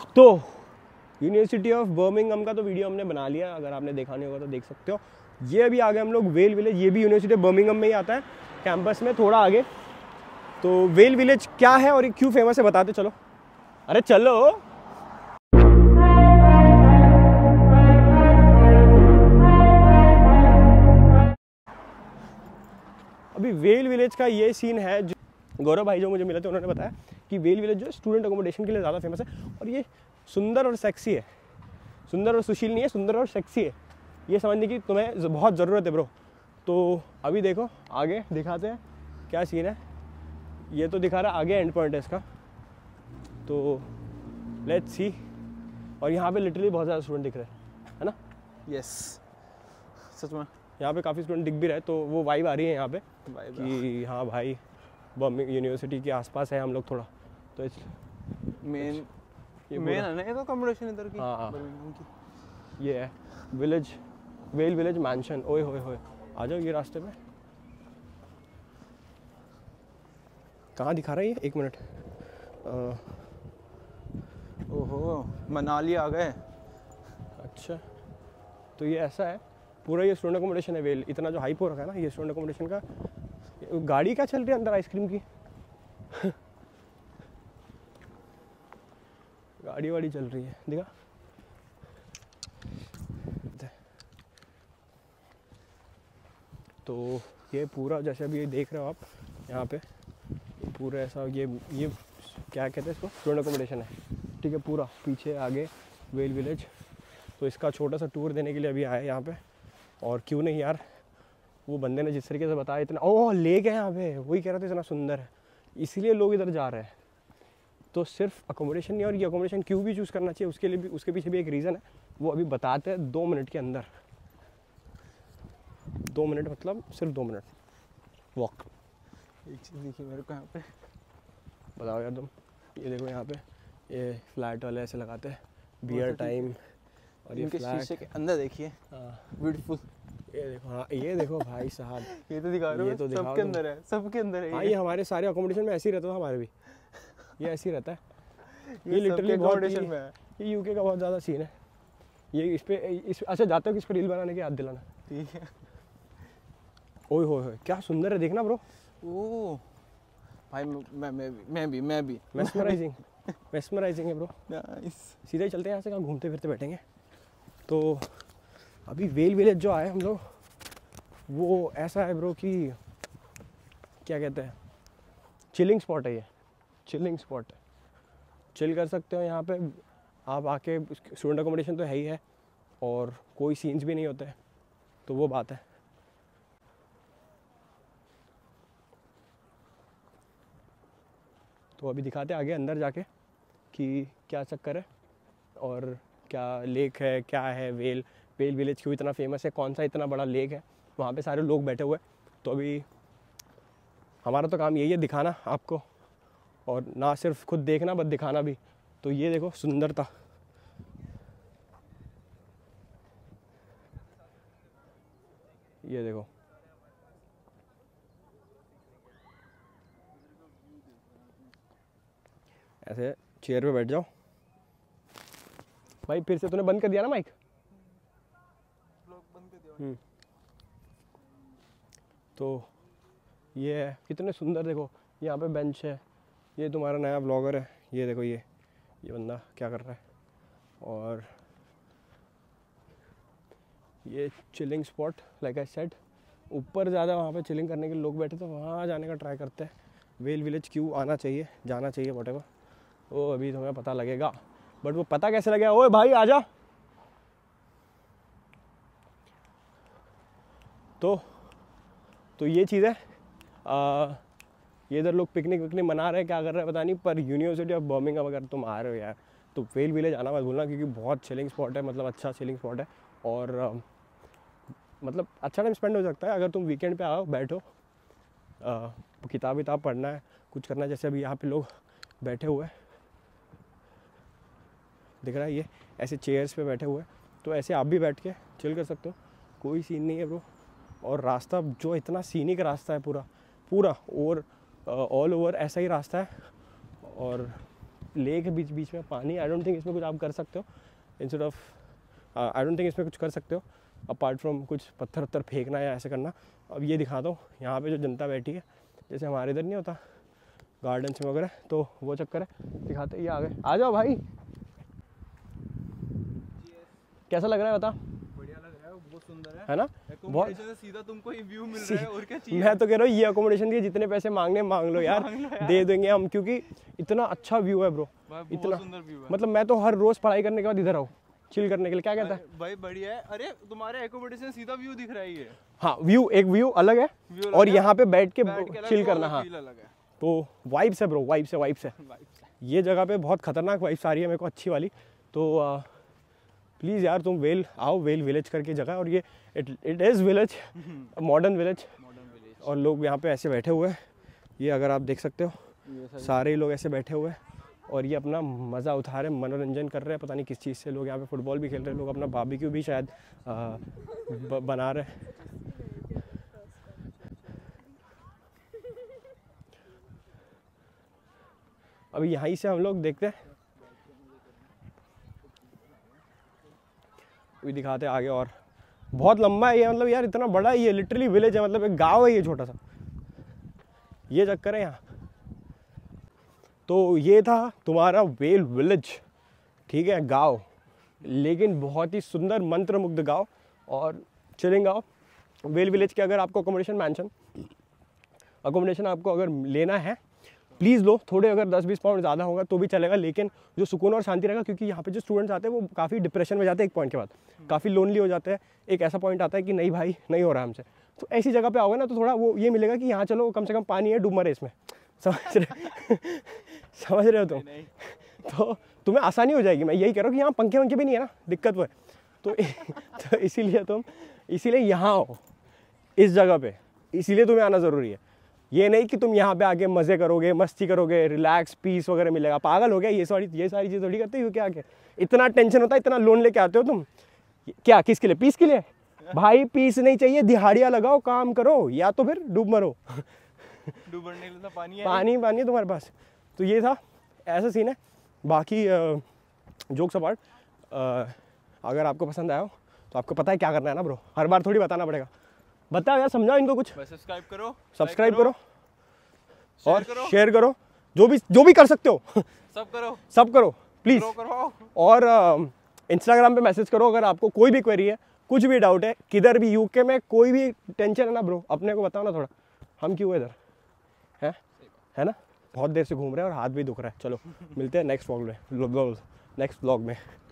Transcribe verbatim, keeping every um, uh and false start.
तो university of Birmingham का तो वीडियो हमने बना लिया, अगर आपने देखा नहीं होगा तो देख सकते हो। ये अभी आ गए हम लोग वेल विलेज, ये भी यूनिवर्सिटी ऑफ बर्मिंघम में ही आता है, कैंपस में थोड़ा आगे। तो वेल विलेज क्या है और ये क्यों फेमस है बताते चलो। अरे चलो। अभी वेल विलेज का ये सीन है, जो गौरव भाई जो मुझे मिले थे उन्होंने बताया कि वेल विलेज जो स्टूडेंट अकोमोडेशन के लिए ज़्यादा फेमस है, और ये सुंदर और सेक्सी है। सुंदर और सुशील नहीं है, सुंदर और सेक्सी है, ये समझने की तुम्हें बहुत ज़रूरत है ब्रो। तो अभी देखो आगे दिखाते हैं क्या सीन है। ये तो दिखा रहा है आगे एंड पॉइंट है इसका, तो लेट्स सी। और यहाँ पे लिटरली बहुत ज़्यादा स्टूडेंट दिख रहे हैं, है ना? यस, सच में यहाँ पे काफ़ी स्टूडेंट दिख भी रहे, तो वो वाइब आ रही है यहाँ पे कि हाँ भाई बर्मिंघम यूनिवर्सिटी के आसपास है हम लोग थोड़ा। तो इस मेन मेन है ना ये तो अकोमोडेशन इधर की। हाँ बर्मिंघम की ये है विलेज, वेल विलेज मैंशन। ओए होए होए, आ जाओ ये रास्ते पे। कहाँ दिखा रहा है ये? एक मिनट। ओहो, मनाली आ गए। अच्छा, तो ये ऐसा है पूरा, ये स्टूडेंट अकोमोडेशन है वेल। इतना जो हाइप हो रखा है ना ये स्टूडेंट अकोमोडेशन का। गाड़ी क्या चल रही है अंदर आइसक्रीम की गाड़ी वाड़ी चल रही है, दिखा। तो ये पूरा जैसे अभी ये देख रहे हो आप यहाँ पे, पूरा ऐसा ये ये क्या कहते हैं इसको, स्टूडेंट अकोमोडेशन है, ठीक है। पूरा पीछे आगे वेल विलेज। तो इसका छोटा सा टूर देने के लिए अभी आए यहाँ पे। और क्यों नहीं यार, वो बंदे ने जिस तरीके से बताया, इतना ओह लेक है यहाँ पे, वही कह रहे थे इतना सुंदर है, इसीलिए लोग इधर जा रहे हैं। तो सिर्फ अकोमोडेशन नहीं, और ये अकोमोडेशन क्यों भी चूज़ करना चाहिए उसके लिए भी, उसके पीछे भी एक रीज़न है, वो अभी बताते हैं दो मिनट के अंदर। दो मिनट मतलब सिर्फ दो मिनट वॉक। एक चीज़ देखिए मेरे को यहाँ पे, बताओ यार तुम। ये देखो यहाँ पे ये फ्लैट वाले ऐसे लगाते हैं बियर टाइम, और ये इनके फ्लैट शीशे के अंदर देखिए, ब्यूटीफुल। ये देखो, हाँ ये देखो भाई साहब ये तो दिखा रहे हो, तो सबके अंदर है, सबके अंदर है। हाँ ये हमारे सारे अकोमोडेशन में ऐसे ही रहता था, हमारे भी ये ऐसे ही रहता है। ये, ये लिटरली बहुत अकोमोडेशन में है। ये यूके का बहुत ज़्यादा सीन है ये। इस पे इस अच्छा जाते हो कि इस पर रील बनाने की याद दिलाना। ठीक है। ओए होए होए क्या सुंदर है, देखना ब्रो। ओह भाई, मैं मैं भी मैं भी मैं भी मेस्मराइजिंग मेस्मराइजिंग है ब्रो। नाइस। सीधे ही चलते हैं यहाँ से, कहाँ घूमते फिरते बैठेंगे। तो अभी वेल विलेज जो आए हम लोग, वो ऐसा है ब्रो कि क्या कहते हैं, चिलिंग स्पॉट है ये, चिलिंग स्पॉट है। चिल कर सकते हो यहाँ पे आप आके। स्टूडेंट अकोमोडेशन तो है ही है, और कोई सीन्स भी नहीं होते, तो वो बात है। तो अभी दिखाते हैं आगे अंदर जाके कि क्या चक्कर है, और क्या लेक है, क्या है वेल वेल विलेज क्यों इतना फेमस है, कौन सा इतना बड़ा लेक है, वहाँ पे सारे लोग बैठे हुए। तो अभी हमारा तो काम यही है दिखाना आपको, और ना सिर्फ खुद देखना बट दिखाना भी। तो ये देखो सुंदरता, ये देखो ऐसे चेयर पे बैठ जाओ भाई। फिर से तूने बंद कर दिया ना माइक? बंद कर दिया। तो ये है कितने सुंदर, देखो यहाँ पे बेंच है। ये तुम्हारा नया ब्लॉगर है, ये देखो ये ये बंदा क्या कर रहा है। और ये chilling spot like I said, ऊपर ज़्यादा वहाँ पे चिलिंग करने के लोग बैठे, तो वहाँ जाने का ट्राई करते हैं। वेल विलेज क्यों आना चाहिए, जाना चाहिए व्हाटएवर, वो अभी तुम्हें पता लगेगा। बट वो पता कैसे लगेगा? ओए भाई आजा। तो तो ये चीज़ है। आ, ये इधर लोग पिकनिक विकनिक मना रहे हैं, क्या कर रहे हैं पता नहीं, पर यूनिवर्सिटी ऑफ बर्मिंघम अगर तुम आ रहे हो यार तो वेल विलेज आना मत भूलना, क्योंकि बहुत चिलिंग स्पॉट है, मतलब अच्छा चिलिंग स्पॉट है। और आ, मतलब अच्छा टाइम स्पेंड हो सकता है अगर तुम वीकेंड पे आओ, बैठो, किताब विताब पढ़ना है, कुछ करना है। जैसे अभी यहाँ पे लोग बैठे हुए हैं, दिख रहा है ये ऐसे चेयर्स पे बैठे हुए हैं, तो ऐसे आप भी बैठ के चिल कर सकते हो, कोई सीन नहीं है ब्रो। और रास्ता जो इतना सीनिक रास्ता है पूरा पूरा और ऑल ओवर ऐसा ही रास्ता है। और लेक है बीच बीच में पानी, आई डोंट थिंक इसमें कुछ आप कर सकते हो instead of, I don't think इसमें कुछ कर सकते हो अपार्ट फ्रॉम कुछ पत्थर वत्थर फेंकना या ऐसे करना। अब ये दिखाता हूँ यहाँ पे जो जनता बैठी है, जैसे हमारे इधर नहीं होता गार्डन्स में वगैरह, तो वो चक्कर है, दिखाते ये आ गए। आ जाओ भाई, कैसा लग रहा है बता? बढ़िया लग रहा है, बहुत सुंदर है, है ना? बहुत से सीधा तुमको ये व्यू मिल रहा है, और क्या चाहिए? मैं तो कह रहा हूँ ये अकोमोडेशन के जितने पैसे मांगने मांग लो यार, मांग लो यार। दे देंगे हम, क्योंकि इतना अच्छा व्यू है ब्रो, इतना सुंदर व्यू है। मतलब मैं तो हर रोज पढ़ाई करने के बाद इधर आऊँ चिल करने के लिए। क्या कहता है भाई? बढ़िया है। अरे तुम्हारे एकोमोडेशन सीधा व्यू दिख रहा है ये। हाँ, व्यू एक व्यू अलग है, और यहाँ पे बैठ के चिल करना, हाँ अलग है। तो वाइब्स है ब्रो, वाइब्स है, वाइब्स है। ये जगह पे बहुत खतरनाक वाइब्स आ रही है मेरे को, अच्छी वाली। तो प्लीज़ यार तुम वेल आओ, वेल विलेज करके जगह, और ये it it is village, modern village, और लोग यहाँ पे ऐसे बैठे हुए हैं, ये अगर आप देख सकते हो सारे लोग ऐसे बैठे हुए हैं, और ये अपना मज़ा उठा रहे हैं, मनोरंजन कर रहे हैं, पता नहीं किस चीज़ से। लोग यहाँ पे फुटबॉल भी खेल रहे हैं, लोग अपना बारबेक्यू भी शायद आ, ब, बना रहे हैं। अभी यहीं से हम लोग देखते हैं, अभी दिखाते हैं आगे, और बहुत लंबा है ये, मतलब यार इतना बड़ा है ये, लिटरली विलेज है, मतलब एक गांव है ये छोटा सा, ये चक्कर है यहाँ। तो ये था तुम्हारा वेल विलेज, ठीक है, गांव, लेकिन बहुत ही सुंदर मंत्रमुग्ध गांव और चिलिंग गांव। वेल विलेज के अगर आपको अकोमोडेशन मैंशन अकोमोडेशन आपको अगर लेना है प्लीज़ लो, थोड़े अगर दस बीस पाउंड ज़्यादा होगा तो भी चलेगा, लेकिन जो सुकून और शांति रहेगा, क्योंकि यहाँ पे जो स्टूडेंट्स आते हैं वो काफ़ी डिप्रेशन में जाते हैं एक पॉइंट के बाद, काफ़ी लोनली हो जाते हैं। एक ऐसा पॉइंट आता है कि नहीं भाई नहीं हो रहा हमसे, तो ऐसी जगह पे आओगे ना तो थोड़ा वो ये मिलेगा कि यहाँ चलो कम से कम पानी है, डूब मरे इसमें, समझ रहे समझ रहे हो तुम? तो तुम्हें आसानी हो जाएगी। मैं यही कह रहा हूँ कि यहाँ पंखे वंखे भी नहीं है ना, दिक्कत वो है। तो, तो इसीलिए तुम इसीलिए यहाँ आओ इस जगह पे, इसीलिए तुम्हें आना ज़रूरी है। ये नहीं कि तुम यहाँ पे आके मज़े करोगे, मस्ती करोगे, रिलैक्स पीस वगैरह मिलेगा। पागल हो गया, ये सारी ये सारी चीज़ थोड़ी करते हो क्या आके, इतना टेंशन होता है, इतना लोन लेके आते हो तुम क्या, किसके लिए? पीस के लिए? भाई पीस नहीं चाहिए, दिहाड़ियाँ लगाओ, काम करो, या तो फिर डूब मरो। डूबने के लिए तो पानी है, पानी पानी है तुम्हारे पास। तो ये था, ऐसा सीन है। बाकी जोक्स अपार्ट, अगर आपको पसंद आया हो तो आपको पता है क्या करना है ना ब्रो, हर बार थोड़ी बताना पड़ेगा। बताओ यार, समझाओ इनको कुछ। सब्सक्राइब करो, सब्सक्राइब करो, करो और करो। शेयर करो, जो भी जो भी कर सकते हो सब करो, सब करो प्लीज़। करो। और इंस्टाग्राम पे मैसेज करो अगर आपको कोई भी क्वेरी है, कुछ भी डाउट है, किधर भी यूके में कोई भी टेंशन है ना ब्रो, अपने को बताओ ना थोड़ा, हम क्यों इधर है, है ना? बहुत देर से घूम रहे हैं और हाथ भी दुख रहा है। चलो मिलते हैं नेक्स्ट व्लॉग में, नेक्स्ट व्लॉग में।